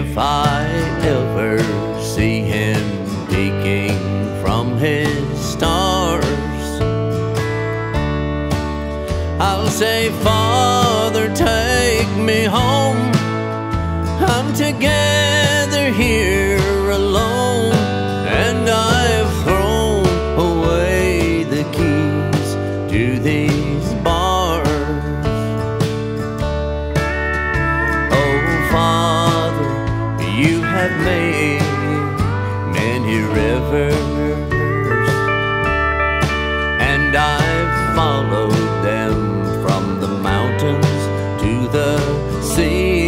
If I ever see him peeking from his stars, I'll say, Father, take me home. I'm together here alone, and I've thrown away the keys to these bars. Oh, Father, you have made many rivers, and I've followed them from the mountains to the sea.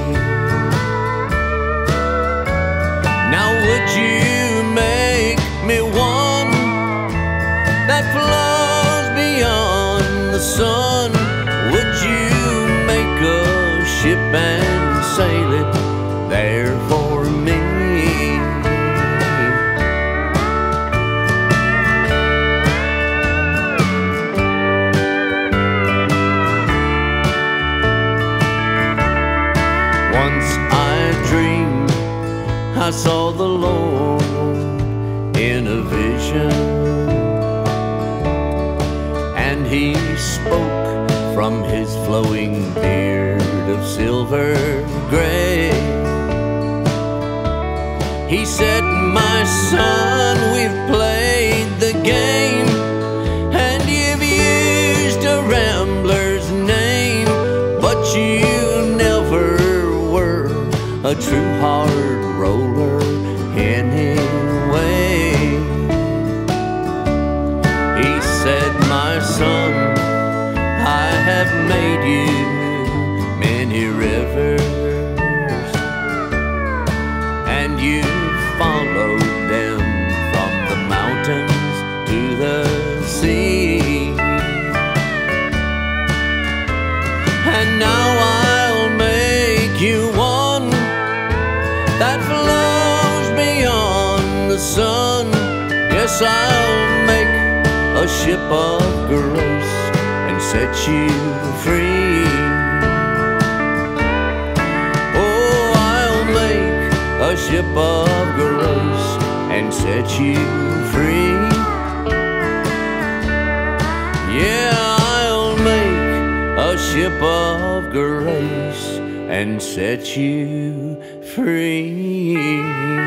Now would you make me one that flows beyond the sun? Would you make a ship and sail it there for me? Once I dreamed I saw the Lord in a vision, and He spoke from His flowing beard of silver gray. He said, my son, we've played the game, and you've used a rambler's name, but you never were a true hard roller anyway. He said, my son, I have made you many rivers, and you followed them from the mountains to the sea. And now I'll make you one that flows beyond the sun. Yes, I'll make a ship of grace and set you free. Oh, I'll make a ship of grace and set you free. Yeah, I'll make a ship of grace and set you free.